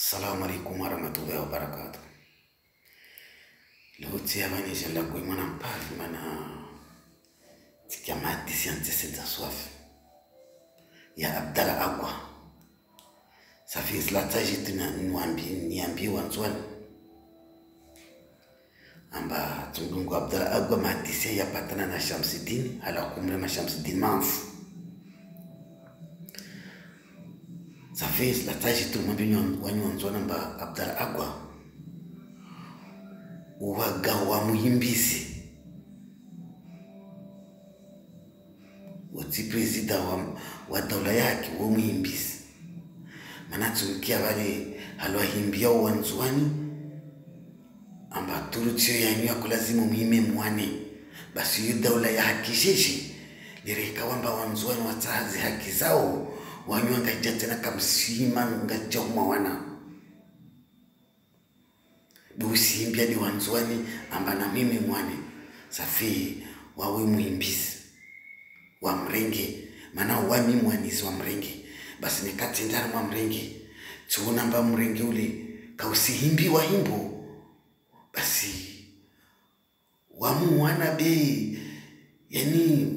Assalamu alaikum warahmatullahi wabarakatuh. Leo tiamani jalla kwa mwana mpafi mana tikamati sianze za swafi ya Abdalla Agwa. Safi slataji tuna niambi wanzwani amba tundungu Abdalla Agwa madisi ya patana na Shamsuddin ala kumre na Shamsuddin Manfu. Safi slataji tumwambia wanzwani amba Abdalla Agwa wagawa muhimbisi wati presida wa daula yake wa muhimbisi manatumikia wale halwahimbia wanzuani amba turutio yanyu ya kulazima muhime mwane basi yu daula ya haki sheshi lirika wamba wanzuani watahazi haki zao wanyu angajia tena kamsima ngajia umawana busi mbia di wanzuani amba na mimi mwane safi wawe muhimbisi wa mrenge mana wami mwanisi wa mrenge basi nikati ndani mwa mrenge tuona mba mrenge ule kausihimbi wa himbo basi wamu wana be yani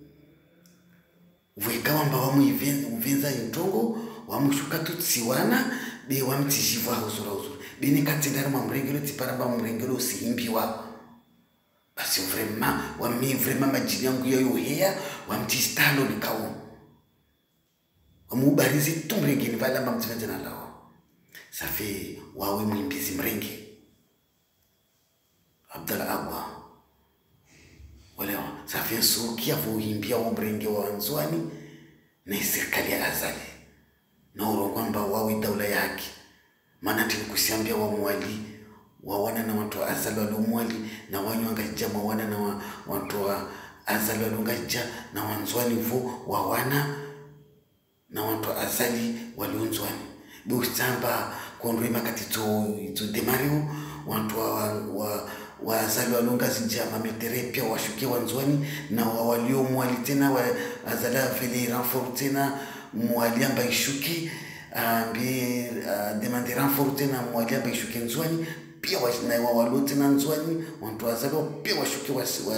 weka wamba wamu uvenza yuntongo wamu shuka tutsiwana be wamtishiva huzura bini kati ndani mwa mrenge ule tipara mba mrenge ule usihimbi wa basi vraiment majini yangu yoyo hea wamtistalo nikao wamubarizi tumrenge ni vala mba mtivende na lao safi wawe muhimbizi mrenge Abdalla Agwa walewa safi nsukia vuhimbia wa mrenge wa wanzuani na serikali ya Azali na urongwamba wawe daula yake maana tulikusiambia wa mwali wawana na watu wa Azali walumwali na wanyu angajia mawana na watu wa Azali walungajia na wanzuani vo wawana na watu wa Azali waliunzuani biustamba kondrema katito demariu watu wa Azali walungazijia mametere pia washukia wanzuani na walio mwali tena wa Azali vile renfort tena mwali amba ishuki ambi demande renfort tena mwali amba ishuki nzuani pia na walote na nzuani watu wazalo pia washuki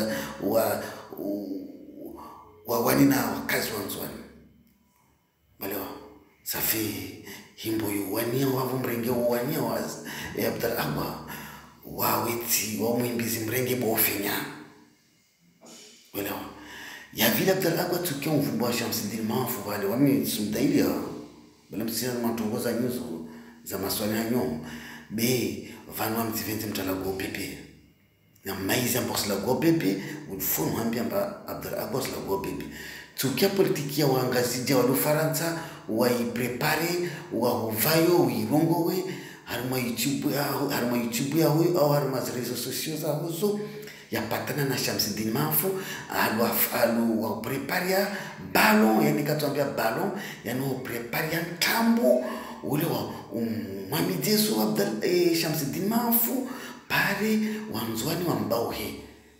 wani na wakazi wa nzuani balewa safi himbo yu wania wavu mrenge wania ya Abdalla Agwa waweti wa muhimbizi mrenge bofenya balewa ya vile Abdalla Agwa tukia mfumbo wa Shamsuddin Manfu wale wami sumtailia bale mtisina matongoza nyuzo za maswali hanyo be vanwa mtivente mtala go pepe na maiza mbos la go pepe ulfonu hambia mba Abdalla Agwa la go pepe tukia politikia waangazija walu Faransa waiprepare wahuvayo uirongowe haruma YouTube ya hui au haruma rezo sosio za huzo ya patana na Shamsuddin Manfu alu wapreparia balon yani katuambia balon yani wapreparia ntambo ule wa mwamidesu Abdalla Shamsuddin Manfu pare wanzuani wa mbauhe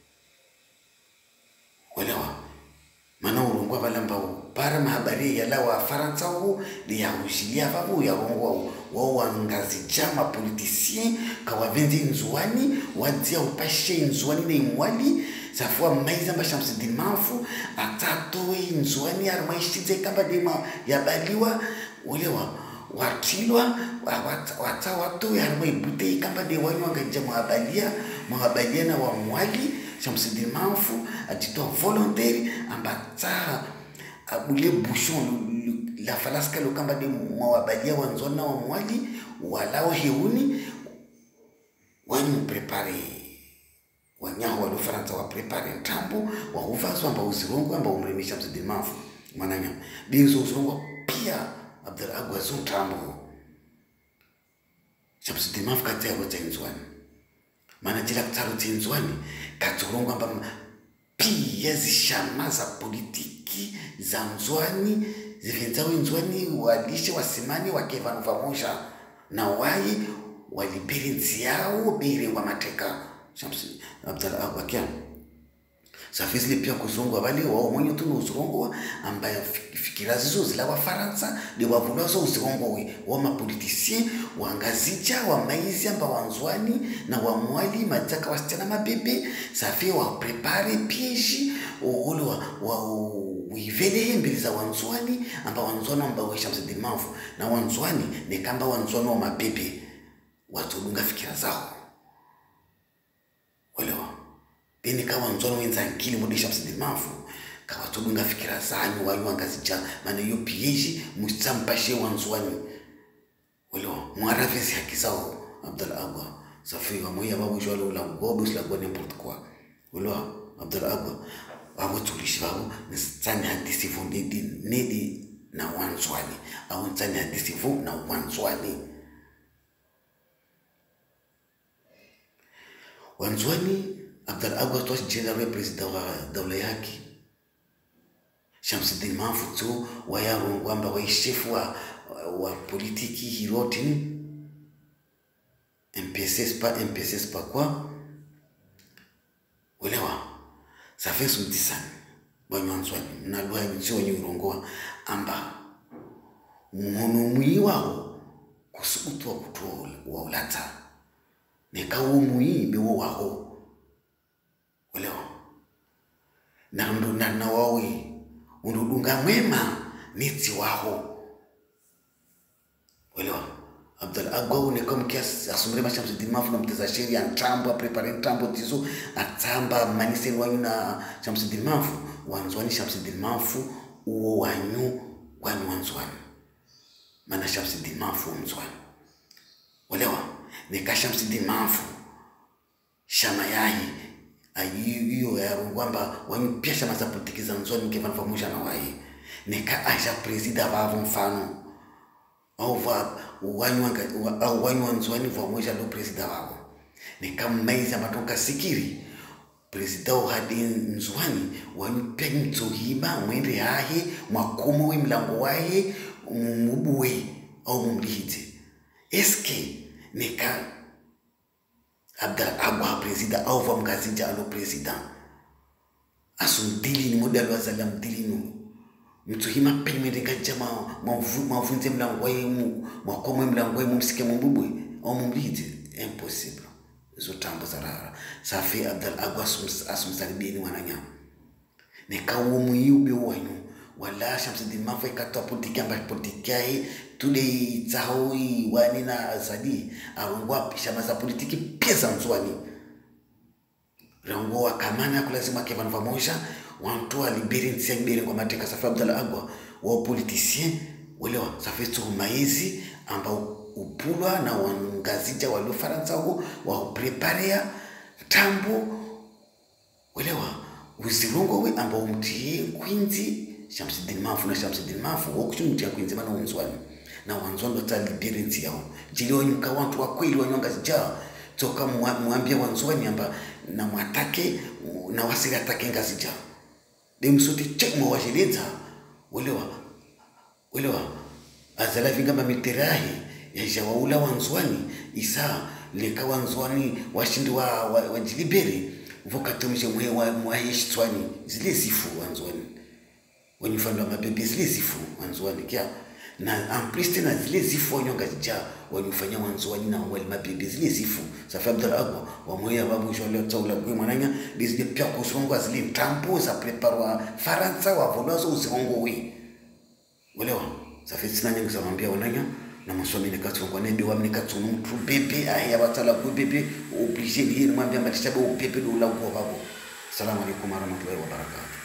walewa mana urungwa vala mbau para mahabari ya la wa Faransa hu ya ushilia vavu ya rungwa wao wangazi jama politicien kawavendi nzuani wadzia upashe nzuani na imwali safua maiza mba Shamsuddin Manfu atatoe nzuani armaishize kamba dema ya baliwa ulewa watilwa watu ya harma ibute kamba de wanyu angajia mwabalia na wa mwali Shamsuddin Manfu ajitoa volontaire ambata abule bouchon la falaska lo kamba de mwabalia wanzona wa mwali walao heuni wanyu prepare wanyaho wa Faransa wa prepare ntambo wa uvazo amba uzirongo amba umremi Shamsuddin Manfu mananya bizo uzirongo pia Abdalla Agwa zuntambo Shamsuddin Manfu katea rote nzuani mana jila kutarote nzuani katurongo amba pia zishama za politiki za nzuani zifenzawe nzuani walishe wasimani wakevanu vamosha na wayi walibiri nzi yao biri wa mateka Abdalla Agwa kia Safisli pia kuzungwa wale wao mwenye tu uzungwa ambaye fikira zizo zila wa Faransa de wavulwa so uzungwa wa mapolitisien wa ngazija wa maizi amba wanzwani na wa mwali mataka wasichana mabebe safi wa prepare piège ule wa uivele mbili za wanzwani amba wanzwani amba wa Shamsuddin Mafu na wanzwani ni kamba wanzwani wa mabebe watu dunga fikira zao walewa bini kawa wanzwani wenza nkili mwede Shamsuddin Mafu kawa tudunga fikira zanyu wanyu wangazija mana yu piège mustampashe wanzwani walewa mwaravezi haki zao Abdel Agwa safi wa moya babu jwalo la gobe usla kwa n'importe quoi walewa Abdel Agwa wabo tulishi wabo nistani hadisi fundidi nedi na wanzwani au nistani hadisi fu na wanzwani wanzwani Abdel Agwa toshi general president wa dawla yake Shamsuddin Mafu tu wayaru kwamba waishefu wa politiki hirotini MPSS pa kwa walewa safesu mtisani wanzwani mnalua mzio wenye urongoa amba mwi wao kusukutu wa kutuwa wa ulata nekawo mwi bewo wao walewa na mdu na wawi undudunga mwema niti wao walewa Abdel Agwa ne comme qui asumrema Shamsuddin Mafu na mteza sheri antamba prepare ntambo tizo atamba manise wanyu na Shamsuddin Mafu wanzwani Shamsuddin Mafu uo wanyu kwani wanzwani mana Shamsuddin Mafu wanzwani walewa ne Shamsuddin Mafu shama yahi ayiyo ya kwamba wanyu pia shama za politiki za nzwani mkefana famusha na wahi ne aja presida vavo mfano au wanyu wanzwani vamoja lo presida wao ni kama maiza matoka sikiri presida hadi nzwani wanyu pia nzohiba mwende hahe mwakomo we mlango wahe mubuwe au mumlihite eske nika Abdel Agwa presida au va mkazija alo presida asundili ni modelo wa zalam dilinu mtuhima pemede kajama mavunze mlango wenu mwakomwe mlango wenu msike mbubwe au mumlite impossible zo tambo zarara safi Abdel Agwa asumsalibini wananya nekawo muyube wanyu wala Shamsuddin Mafu ikatoa politiki amba politiki yae tule tahui wani na azadi arungwa shama za politiki pesa nzwani rangwa kamana kulazima kevana vamoja wantu aliberi ntia liberi kwa mateka safi Abdel Agwa wa politicien walewa safi tu maizi amba upulwa na wangazija walo Faransa wa preparea tambo walewa uzirungo we amba umtie kwinzi Shamsuddin Mafu na Shamsuddin Mafu wakuchumutia kwinzi mana wanzwani na wanzwani wata liberi ntia jili wanyuka wantu wa kweli wanyongazija toka muambia wanzwani amba na mwatake na wasiri atake ngazija demsote chekmo wajeleza walewa azala vinga mamiterahi ya jawaula wanzwani isa leka wanzwani washindi wa jiliberi vokatomishe mwahishitwani zile zifu wanzwani wanyufando mabebe zile zifu wanzwani kia na ampliste na zile zifu wanyonga zija wanyufanya wanzwani na wali mabebe zile zifu safi Abdel Agwa wamoya babu jole tsaula kwe mwananya bizide pia kusongo zile ntampo za preparwa Faransa wa volozo uzongo we walewa safi sinanya ngizamambia wananya na masomi nikatsongwa nebe wa mnikatsono mtu bebe aya batala ku bebe obligé ni mwambia matishabe ubebe do la ngo babo. Assalamu alaykum wa rahmatullahi wa barakatuh.